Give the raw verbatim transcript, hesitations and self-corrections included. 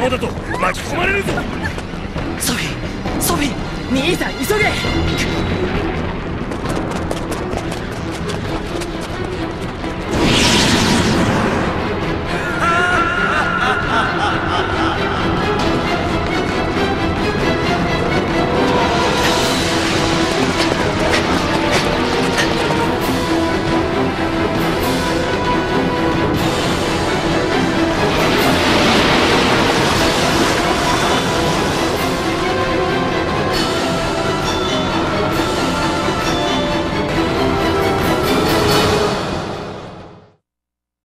ままだと巻き込まれるぞ。 ソフィーソフィー兄さん急げ。